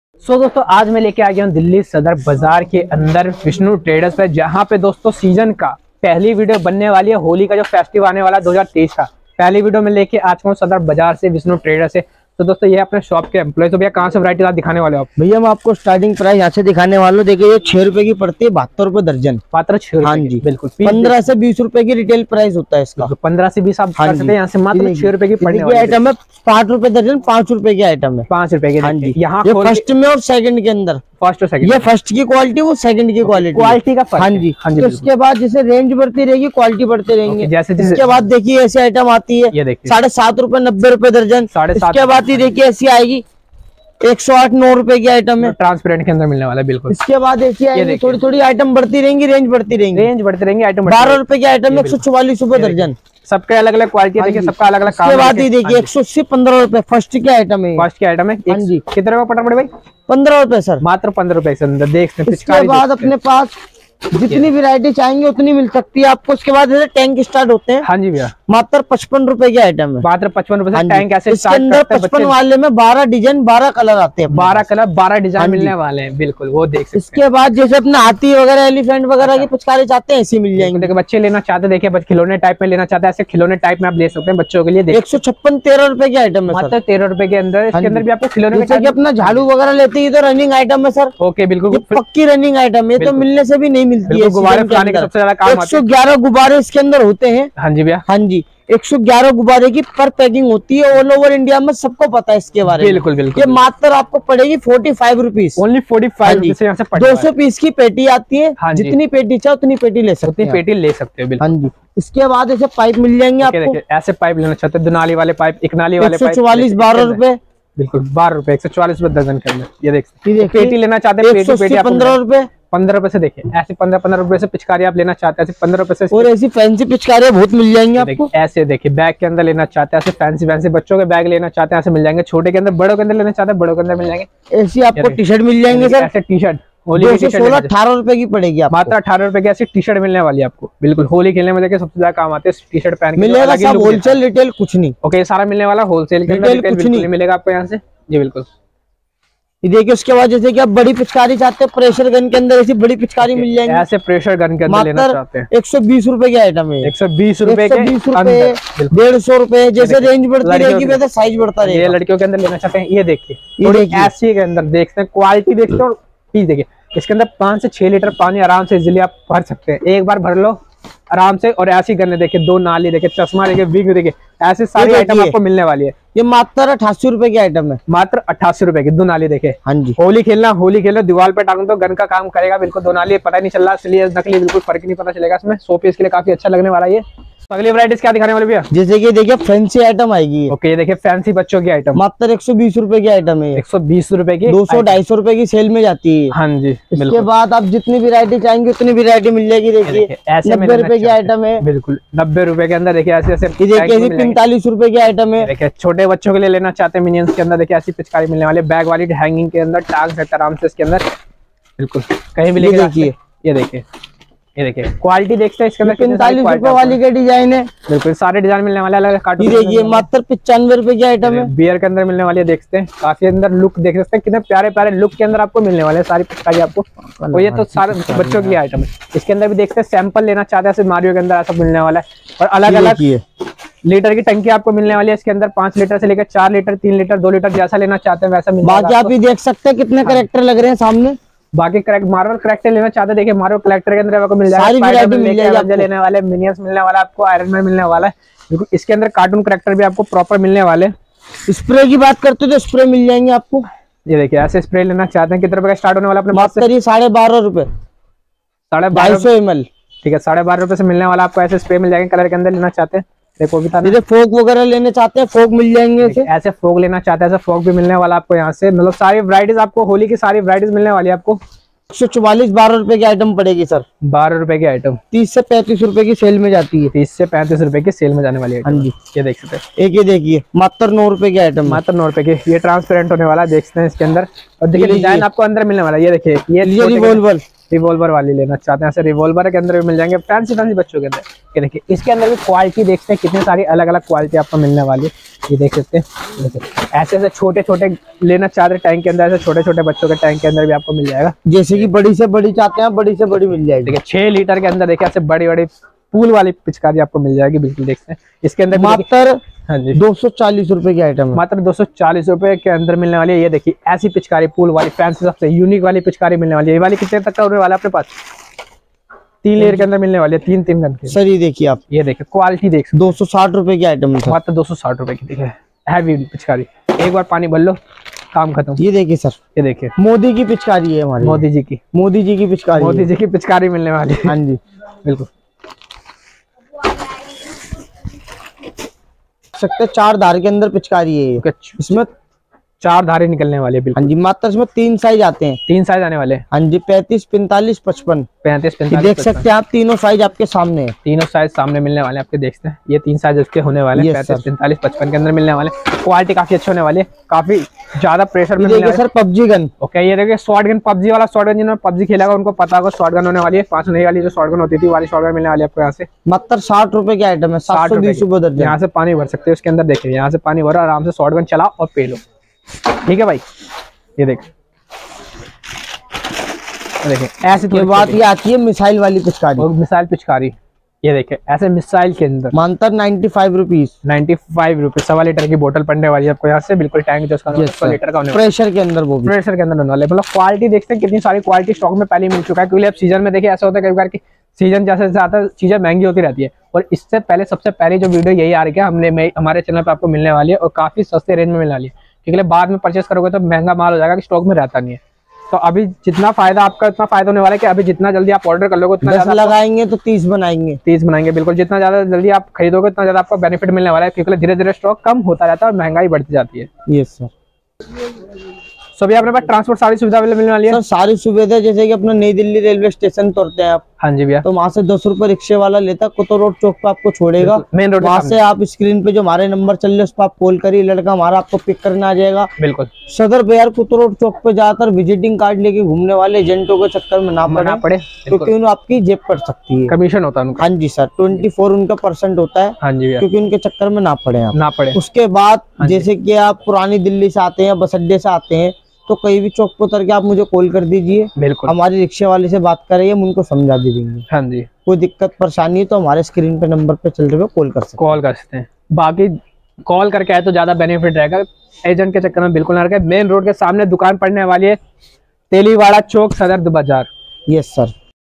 दोस्तों आज मैं लेके आ गया हूँ दिल्ली सदर बाजार के अंदर विष्णु ट्रेडर्स पे, जहाँ पे दोस्तों सीजन का पहली वीडियो बनने वाली है। होली का जो फेस्टिव आने वाला है 2023 का, पहली वीडियो में लेके आ चुका हूँ सदर बाजार से विष्णु ट्रेडर्स से। तो दोस्तों ये अपने शॉप के एम्प्लॉय। तो भैया कहाँ से वैरायटी दिखाने वाले हो आप? भैया मैं आपको स्टार्टिंग प्राइस यहाँ से दिखाने वाला हूँ। देखिए ये 6 रुपए की पड़ती है, 72 रुपए दर्जन। मात्र 6 रुपए? हाँ जी बिल्कुल। 15 से 20 रुपए की रिटेल प्राइस होता है इसका। 15 से 20 आप कर सकते हैं यहाँ से। मात्र 6 रुपए की पड़ने वाली आइटम है। 5 रुपए दर्जन, 5 रुपए की आइटम है। 5 रुपए की। हाँ जी। यहाँ फर्स्ट में और सेकंड के अंदर, फर्स्ट और सेकंड, ये फर्स्ट की क्वालिटी, वो सेकंड की क्वालिटी का फर्क। हाँ जी। तो इसके बाद जैसे रेंज बढ़ती रहेगी, क्वालिटी बढ़ते रहेंगे। जैसे इसके बाद देखिए ऐसी आइटम आती है 7.5 रुपए 90 रुपए दर्जन। इसके बाद ही देखिए ऐसी आएगी 108 9 रुपए की आइटम है, ट्रांसपेरेंट के अंदर मिलने वाला है। बिल्कुल। इसके बाद ऐसी आएगी थोड़ी थोड़ी आइटम बढ़ती रहेंगी, रेंज बढ़ती रहेंगी। आइटम 12 रुपए की आइटम 144 रुपए दर्जन। सबके अलग अलग क्वालिटी देखिए, सबका अलग अलग। इसके बाद ही देखिए 180 15 रुपए फर्स्ट की आइटम है। फर्स्ट की आइटम है। हाँ जी। कितने रुपए पटा पड़े भाई? 15 रुपए सर। मात्र 15 रुपए के अंदर देख सकते हैं। इसके बाद अपने पास जितनी वैरायटी चाहेंगे उतनी मिल सकती है आपको। उसके बाद जैसे टैंक स्टार्ट होते हैं। हाँ जी भैया। मात्र 55 रुपए की आइटम है। मात्र 55 रुपए से टैंक ऐसे इसके अंदर 55 वाले में 12 डिजाइन 12 कलर आते हैं। 12 कलर 12 डिजाइन मिलने वाले हैं। बिल्कुल वो देख सकते हैं। इसके बाद जैसे अपने हाथी वगैरह एलिफेंट वगैरह की पिचकारी चाहते हैं ऐसी मिल जाएंगे। देखिए बच्चे लेना चाहते हैं, देखिए खिलौने टाइप में लेना चाहते हैं, ऐसे खिलौने टाइप में आप ले सकते हैं बच्चों के लिए। 156 13 रुपए की आइटम है। मात्र 13 रुपए के अंदर। इसके अंदर भी आपको खिलौने जैसे कि अपना झाड़ू वगैरह लेते हैं तो रनिंग आइटम है सर। ओके बिल्कुल पक्की रनिंग आइटम है, तो मिलने से भी नहीं मिलती है। सबसे ज्यादा काम 111 गुब्बारे इसके अंदर होते हैं। हाँ जी भैया। हाँ जी 111 गुब्बारे की पर पैकिंग होती है। ऑल ओवर इंडिया में सबको पता है इसके बारे में। बिल्कुल बिल्कुल। ये मात्र आपको पड़ेगी 45 रुपीज। ओनली 45 यहाँ से 200 पीस की पेटी आती है। हाँ जितनी पेटी चाहे उतनी पेटी ले सकते हैं। पेटी ले सकते हो। हाँ जी। इसके बाद ऐसे पाइप मिल जाएंगे आपको। ऐसे पाइप लेना चाहते हैं, दुनाली वाले पाइप, एक नाली वाले पाइप। 144 12 रुपए। बिल्कुल 12 रुपए 144 रुपए दर्जन के अंदर। ये देखिए पेटी लेना चाहते हैं, पेटी 15 रुपए। 15 रुपए से देखिए ऐसे 15 रुपए से पिचकारी आप लेना चाहते हैं, ऐसे 15 रुपए से। और ऐसी फैंसी पिचकारी बहुत मिल जाएंगी आपको। ऐसे देखिए बैग के अंदर लेना चाहते हैं, ऐसे फैंसी बच्चों के बैग लेना चाहते हैं, ऐसे मिल जाएंगे। छोटे के अंदर, बड़ों के अंदर लेना चाहते हैं, बड़ों के अंदर मिल जाएंगे। ऐसी आपको टी शर्ट मिल जाएंगे सर। ऐसे टी शर्ट 18 रुपए की पड़ेगी आपको। मात्र 18 रुपए की ऐसी टी शर्ट मिलने वाली है आपको। बिल्कुल होली खेलने में देखिए सबसे ज्यादा काम आते हैं टी शर्ट पहन के। मिलेगा सब होलसेल रिटेल कुछ नहीं। ओके सारा मिलने वाला होलसेल के अंदर, रिटेल कुछ नहीं मिलेगा आपको यहाँ से। जी बिल्कुल। ये देखिए उसके बाद जैसे कि आप बड़ी पिचकारी चाहते हैं, प्रेशर गन के अंदर ऐसी बड़ी पिचकारी मिल जाएंगी। ऐसे प्रेशर गन के अंदर लेना चाहते हैं 120 रुपए की आइटम है। 120 रुपए, 150 रुपए। जैसे रेंज बढ़ती रहेगी वैसे साइज बढ़ता रहेगा। ये लड़कियों के अंदर लेना चाहते हैं। ये देखिए ऐसी के अंदर देखते हैं, क्वालिटी देखते हैं। और चीज देखिए इसके अंदर 5 से 6 लीटर पानी आराम से इजिली आप भर सकते हैं। एक बार भर लो आराम से। और ऐसी गन्ने देखिए, 2 नाली देखिए, चश्मा देखिए, विग देखिए, ऐसे सारी आइटम आपको मिलने वाली है। ये मात्र 88 रुपए की आइटम है। मात्र 88 रुपए की 2 नाली देखिए। हाँ जी। होली खेलो, दीवार पे टांग दो, गन का काम करेगा। बिल्कुल 2 नाली पता नहीं चल रहा इसलिए नकली, बिल्कुल फर्क नहीं पता चलेगा इसमें। 100 पीस के लिए काफी अच्छा लगने वाला है ये। अगली वैराइटीज क्या दिखाने वाले भैया? जैसे कि देखिए फैंसी आइटम आएगी। ओके ये देखिए फैंसी बच्चों की आइटम। मात्र 120 रुपए की आइटम है। 120 रुपए की 200-250 रुपए की सेल में जाती है। हाँ जी। इसके बाद आप जितनी वैरायटी चाहेंगे उतनी वैरायटी मिल जाएगी। देखिए 90 रुपए की आइटम है। बिल्कुल 90 रुपए के अंदर देखिए ऐसे ऐसे। देखिए 45 रुपए की आइटम है। देखिए छोटे बच्चों के लिए लेना चाहते हैं मिनियंस के अंदर, देखिए ऐसी पिचकारी मिलने वाली है। बैग वाली हैंगिंग के अंदर टांग सकते आराम से इसके अंदर। बिल्कुल कहीं भी लेके देखिए। ये देखिए क्वालिटी देखते हैं इसके अंदर। 45 रुपए वाली के डिजाइन है। बिल्कुल सारे डिजाइन मिलने वाले अलग कार्टून। देखिए मात्र 95 रुपए की आइटम है। बियर के अंदर मिलने वाली है। देखते हैं काफी अंदर लुक देख सकते हैं, कितने प्यारे प्यारे लुक के अंदर आपको मिलने वाले हैं सारी पिचकारी आपको। और ये तो सारे बच्चों की आइटम है। इसके अंदर भी देखते हैं सैंपल लेना चाहते हैं, मारियो के अंदर ऐसा मिलने वाला है। और अलग अलग लीटर की टंकी आपको मिलने वाली है इसके अंदर। 5 लीटर से लेकर 4 लीटर 3 लीटर 2 लीटर जैसा लेना चाहते हैं वैसा मिलने वाला है। बाकी आप भी देख सकते हैं कितने कैरेक्टर लग रहे हैं सामने। बाकी मार्वल कैरेक्टर लेना चाहते हैं, देखिए मार्वल कैरेक्टर के अंदर आपको मिल जाएगा। लेने वाले मिनियंस मिलने वाला आपको, आयरन मैन मिलने वाला है। बिल्कुल इसके अंदर कार्टून कैरेक्टर भी आपको प्रॉपर मिलने वाले। स्प्रे की बात करते हैं तो स्प्रे मिल जाएंगे आपको। ये देखिए ऐसे स्प्रे लेना चाहते हैं, कितने रुपए का स्टार्ट होने वाला अपने पास? 12.5 रुपए। 250 ml। ठीक है 12.5 रुपए से मिलने वाला आपको ऐसे स्प्रे मिल जाएंगे कलर के अंदर। लेना चाहते हैं देखो भी फोक वगैरह लेने चाहते हैं, फोक मिल जाएंगे। ऐसे फोक लेना चाहते हैं, ऐसे फोक भी मिलने वाला आपको यहाँ से। मतलब सारी वैरायटीज आपको, होली की सारी वैरायटीज मिलने वाली है आपको। 144 12 रुपए की आइटम पड़ेगी सर। 12 रुपए की आइटम 30 से 35 रुपए की सेल में जाती है। 30 से 35 रुपए की सेल में जाने वाली है। हाँ जी ये देख सकते हैं। एक ये देखिए मात्र 9 रुपए की आइटम। मात्र 9 रुपए की। ये ट्रांसपेरेंट होने वाला है, देखते हैं इसके अंदर। और देखिए डिजाइन आपको अंदर मिलने वाला है। ये देखिए ये रिवॉल्वर रिवॉल्वर वाली लेना चाहते हैं, ऐसे रिवॉल्वर के अंदर भी मिल जाएंगे फैंसी बच्चों के अंदर। ये देखिए इसके अंदर भी क्वालिटी देखते हैं कितनी सारी अलग अलग क्वालिटी आपको मिलने वाली है। ये देख सकते हैं, ऐसे ऐसे छोटे छोटे लेना चाहते हैं टैंक के अंदर, ऐसे छोटे छोटे बच्चों के टैंक के अंदर भी आपको मिल जाएगा। जैसे कि बड़ी से बड़ी चाहते हैं, बड़ी से बड़ी मिल जाएगी। देखिए 6 लीटर के अंदर देखिए ऐसे बड़ी बड़ी पूल वाली पिचकारी आपको मिल जाएगी। बिल्कुल देखते हैं इसके अंदर मात्र हाँ जी 240 रुपए की आइटम है, मात्र 240 रुपए के अंदर मिलने वाली है। ये देखिए ऐसी पिचकारी पूल वाली फैंसी सबसे यूनिक वाली पिचकारी मिलने वाली है। ये वाली कितने तक का होने वाला है अपने पास? 3 लेयर के अंदर मिलने वाली है, 3 गन की। सर ये देखिए आप, ये देखिए क्वालिटी देख 260 रुपए की आइटम है, मात्र 260 रुपए की। देखिए हैवी पिचकारी, एक बार पानी भर लो काम खत्म। ये देखिए सर, ये देखिए मोदी की पिचकारी है हमारी, मोदी जी की पिचकारी, मोदी जी की पिचकारी मिलने वाली है। हाँ जी बिल्कुल सकते 4 धार के अंदर पिचकारी है ये। इसमें 4 धारे निकलने वाली है। बिल्कुल हाँ जी, मात्र इसमें 3 साइज आते हैं, 3 साइज आने वाले हैं। हाँ जी 35, 45, 55, 35, 45 देख सकते हैं आप, तीनों साइज आपके सामने है। तीनों साइज सामने मिलने वाले हैं आपके, देखते हैं ये 3 साइज उसके होने वाले हैं। 35, 45, 55 के अंदर मिलने वाले। क्वालिटी काफी अच्छे होने वाली है, काफी ज्यादा प्रेशर में देखिए सर पबजी गन। ओके ये देखिए शॉर्ट गन, पबजी वाला शॉर्ट गन, जिन्होंने पबजी खेला उनको पता होगा शॉर्ट गन होने वाली है। 5 नहीं वाली जो शॉर्ट गन होती थी वाली शॉर्ट गन मिलने वाली है आपको यहाँ से। मात्र 60 रुपए की आइटम है, 720 रुपए दर्जन। यहाँ से पानी भर सकते हो इसके अंदर। देखिए यहाँ से पानी भरो, आराम से शॉर्ट गन चलाओ और पे लो। ठीक है भाई, ये देखिए ऐसे ये बात ये आती है मिसाइल वाली पिचकारी, मिसाइल पिचकारी। ये देखिए ऐसे मिसाइल के अंदर मात्र 95 रुपीज, 95 रुपीज। 1.25 लीटर की बोतल पड़ने वाली है आपको यहाँ से। बिल्कुल टैंक जो उसका 1.25 लीटर का होने वाला है। प्रेशर के अंदर, वो प्रेशर के अंदर होने वाले। मतलब क्वालिटी देखते हैं कितनी सारी क्वालिटी स्टॉक में पहले मिल चुका है, क्योंकि अब सीजन में देखिए ऐसा होता है कई बार कि सीजन जैसे जैसे आता है चीजें महंगी होती रहती है। और इससे पहले सबसे पहले जो वीडियो यही आ रही है हमने हमारे चैनल पर आपको मिलने वाली है, और काफी सस्ते रेंज में मिलने वाली है, क्योंकि बाद में परचेस करोगे तो महंगा माल हो जाएगा कि स्टॉक में रहता नहीं है। तो अभी जितना फायदा आपका उतना फायदा होने वाला है कि अभी जितना जल्दी आप ऑर्डर कर लोगे उतना ज्यादा लगाएंगे तो 30 बनाएंगे, 30 बनाएंगे। बिल्कुल जितना ज्यादा जल्दी आप खरीदोगे उतना ज्यादा आपको बेनिफिट मिलने वाला है, क्योंकि धीरे धीरे स्टॉक कम होता रहता है और महंगाई बढ़ती जाती है। Yes sir. सो भी अपने पास ट्रांसपोर्ट सारी सुविधा मिलने वाली है सर, सारी सुविधा। जैसे कि अपना नई दिल्ली रेलवे स्टेशन उतरते हैं आप, हाँ जी भैया, तो वहाँ से 10 रुपए रिक्शे वाला लेता है, कुतो रोड चौक पे आपको छोड़ेगा, मेन रोड। वहाँ से आप स्क्रीन पे जो हमारे नंबर चल रहे हैं उस पर आप कॉल करिए, लड़का हमारा आपको पिक करने आ जाएगा। बिल्कुल सदर बाजार कुतो रोड चौक पे ज्यादातर विजिटिंग कार्ड लेके घूमने वाले एजेंटों के चक्कर में ना पड़े, क्योंकि उन्हें आपकी जेब पड़ सकती है, कमीशन होता है उनका। हाँ जी सर, 24 उनका % होता है। हाँ जी, क्योंकि उनके चक्कर में ना पड़े आप, ना पड़े। उसके बाद जैसे कि आप पुरानी दिल्ली से आते हैं, बस अड्डे से आते हैं, तो कहीं भी चौक पर उतर के आप मुझे कॉल कर दीजिए। बिल्कुल, हमारे रिक्शे वाले से बात करेंगे, हम उनको समझा भी देंगे। हाँ जी, कोई दिक्कत परेशानी है तो हमारे स्क्रीन पे नंबर पे चल रहे हो कॉल कर सकते हैं। बाकी कॉल करके आए तो ज्यादा बेनिफिट रहेगा, एजेंट के चक्कर में बिल्कुल ना रहे। मेन रोड के सामने दुकान पड़ने वाली है, तेलीवाड़ा चौक, सदर बाजार। Yes sir.